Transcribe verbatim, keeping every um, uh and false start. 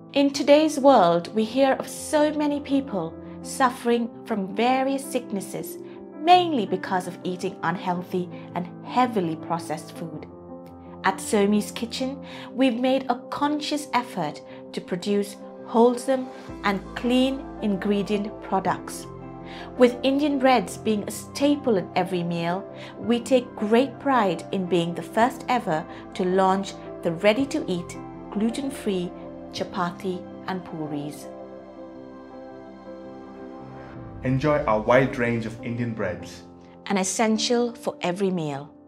In today's world, we hear of so many people suffering from various sicknesses, mainly because of eating unhealthy and heavily processed food. At Somey's Kitchen, we've made a conscious effort to produce wholesome and clean ingredient products. With Indian breads being a staple in every meal, we take great pride in being the first ever to launch the ready-to-eat, gluten-free chapati and pooris. Enjoy our wide range of Indian breads. An essential for every meal.